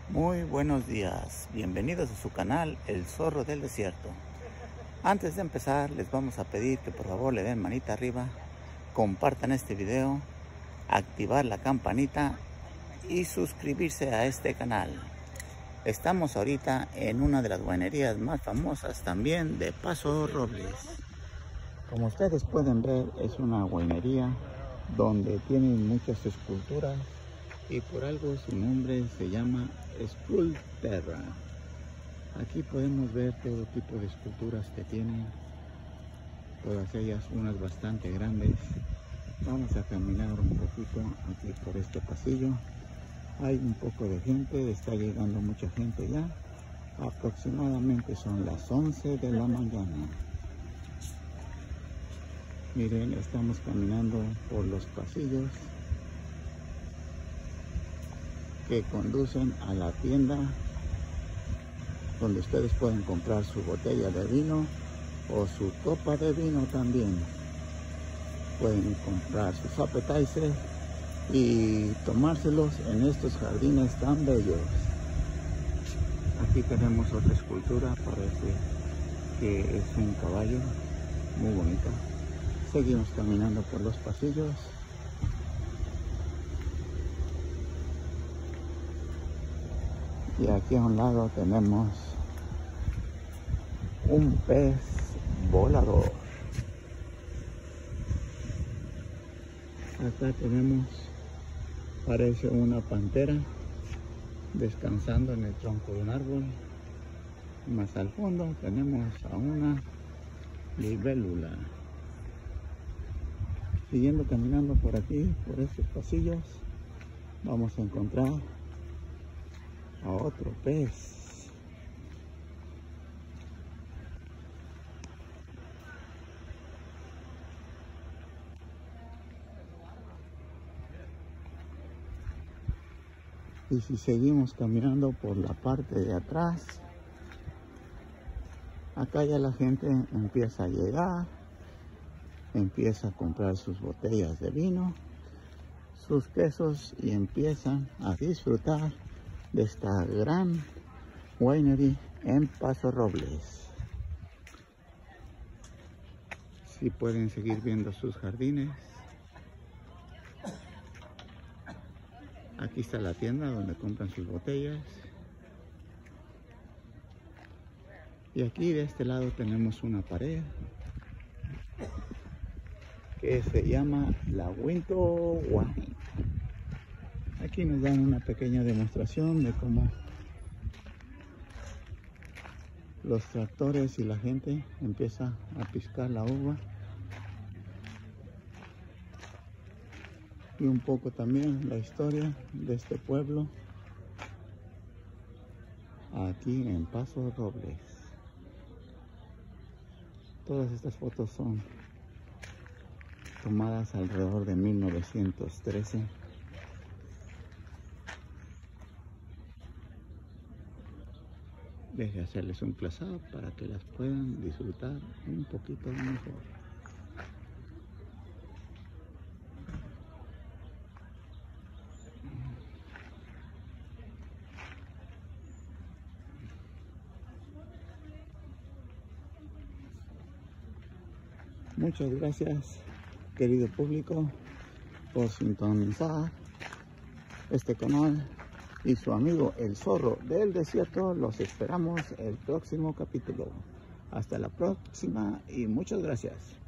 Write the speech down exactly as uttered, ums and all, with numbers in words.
Muy buenos días, bienvenidos a su canal El Zorro del Desierto. Antes de empezar les vamos a pedir que por favor le den manita arriba, compartan este video, activar la campanita y suscribirse a este canal. Estamos ahorita en una de las guainerías más famosas también de Paso Robles. Como ustedes pueden ver, es una guainería donde tienen muchas esculturas y por algo su nombre se llama Esculterra. Aquí podemos ver todo tipo de esculturas que tienen, todas ellas unas bastante grandes. Vamos a caminar un poquito aquí por este pasillo. Hay un poco de gente, está llegando mucha gente ya. Aproximadamente son las once de la mañana. Miren, estamos caminando por los pasillos que conducen a la tienda donde ustedes pueden comprar su botella de vino o su copa de vino también. Pueden comprar sus appetizers y tomárselos en estos jardines tan bellos. Aquí tenemos otra escultura, parece que es un caballo, muy bonita. Seguimos caminando por los pasillos. Y aquí a un lado tenemos un pez volador. Acá tenemos, parece una pantera descansando en el tronco de un árbol. Más al fondo tenemos a una libélula. Siguiendo caminando por aquí, por estos pasillos, vamos a encontrar a otro pez. Y si seguimos caminando por la parte de atrás, acá ya la gente empieza a llegar, empieza a comprar sus botellas de vino, sus quesos y empiezan a disfrutar de esta gran winery en Paso Robles. Si pueden seguir viendo sus jardines. Aquí está la tienda donde compran sus botellas. Y aquí de este lado tenemos una pared que se llama la Winter Wine. Aquí nos dan una pequeña demostración de cómo los tractores y la gente empieza a piscar la uva. Y un poco también la historia de este pueblo aquí en Paso Robles. Todas estas fotos son tomadas alrededor de mil novecientos trece. Deje hacerles un close-up para que las puedan disfrutar un poquito mejor. Muchas gracias, querido público, por sintonizar este canal. Y su amigo El Zorro del Desierto, los esperamos el próximo capítulo. Hasta la próxima y muchas gracias.